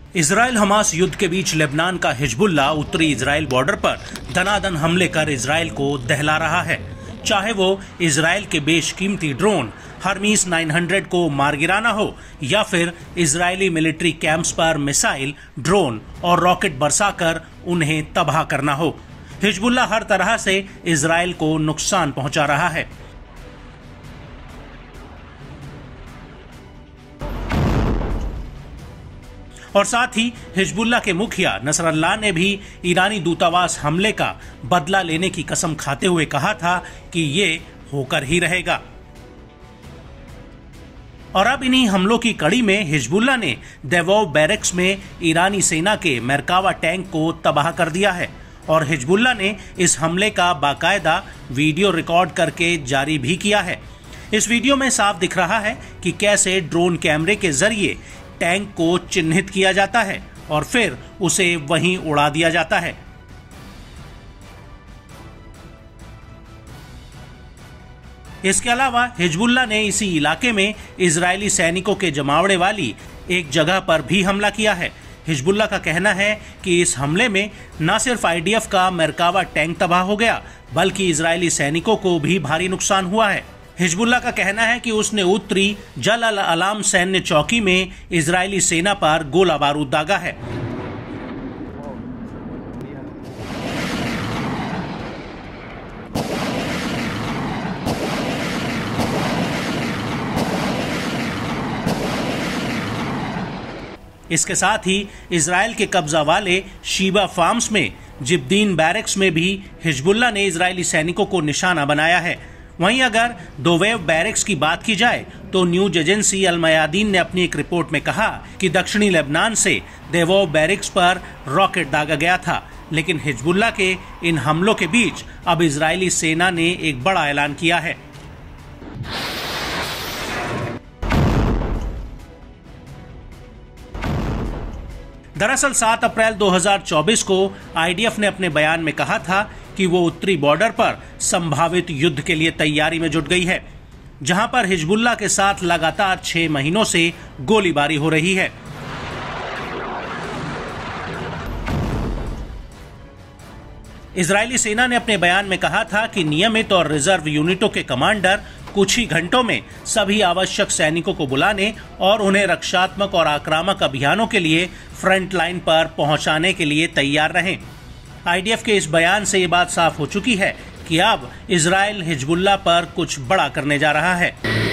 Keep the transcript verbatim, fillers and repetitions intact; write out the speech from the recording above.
Israel Hamas युद्ध के बीच लेबनान का हिजबुल्लाह उत्तरी इजराइल बॉर्डर पर दनादन हमले कर इजराइल को दहला रहा है। चाहे वो इजराइल के बेशकीमती ड्रोन हरमीस नौ सौ को मार गिराना हो या फिर इजरायली मिलिट्री कैंप्स पर मिसाइल, ड्रोन और रॉकेट बरसाकर उन्हें तबाह करना हो, हिजबुल्लाह हर तरह से इजराइल को नुकसान पहुंचा रहा है। और साथ ही हिजबुल्लाह के मुखिया नसरल्लाह ने भी ईरानी दूतावास हमले का बदला लेने की कसम खाते हुए कहा था कि ये होकर ही रहेगा। और अब इन्हीं हमलों की कड़ी में हिजबुल्लाह ने देवोव बैरक्स में ईरानी सेना के मेरकावा टैंक को तबाह कर दिया है और हिजबुल्लाह ने इस हमले का बाकायदा वीडियो रिकॉर्ड करके जारी भी किया है। इस वीडियो में साफ दिख रहा है कि कैसे ड्रोन कैमरे के जरिए टैंक को चिन्हित किया जाता है और फिर उसे वहीं उड़ा दिया जाता है। इसके अलावा हिजबुल्लाह ने इसी इलाके में इजरायली सैनिकों के जमावड़े वाली एक जगह पर भी हमला किया है। हिजबुल्लाह का कहना है कि इस हमले में न सिर्फ आई डी एफ का मेरकावा टैंक तबाह हो गया बल्कि इजरायली सैनिकों को भी भारी नुकसान हुआ है। हिजबुल्लाह का कहना है कि उसने उत्तरी जल अल अलाम सैन्य चौकी में इजरायली सेना पर गोला बारूद दागा है। इसके साथ ही इजराइल के कब्जा वाले शीबा फार्म्स में जिब्दीन बैरक्स में भी हिजबुल्लाह ने इजरायली सैनिकों को निशाना बनाया है। वहीं अगर दोवेव बैरक्स की बात की जाए तो न्यूज एजेंसी अल मयादीन ने अपनी एक रिपोर्ट में कहा कि दक्षिणी लेबनान से देवोव बैरक्स पर रॉकेट दागा गया था, लेकिन हिजबुल्लाह के इन हमलों के बीच अब इजरायली सेना ने एक बड़ा ऐलान किया है। दरअसल सात अप्रैल दो हज़ार चौबीस को आई डी एफ ने अपने बयान में कहा था कि वो उत्तरी बॉर्डर पर संभावित युद्ध के लिए तैयारी में जुट गई है, जहां पर हिजबुल्लाह के साथ लगातार छह महीनों से गोलीबारी हो रही है। इजरायली सेना ने अपने बयान में कहा था कि नियमित और रिजर्व यूनिटों के कमांडर कुछ ही घंटों में सभी आवश्यक सैनिकों को बुलाने और उन्हें रक्षात्मक और आक्रामक अभियानों के लिए फ्रंट लाइन पर पहुंचाने के लिए तैयार रहें। आई डी एफ के इस बयान से ये बात साफ हो चुकी है कि अब इजराइल हिजबुल्लाह पर कुछ बड़ा करने जा रहा है।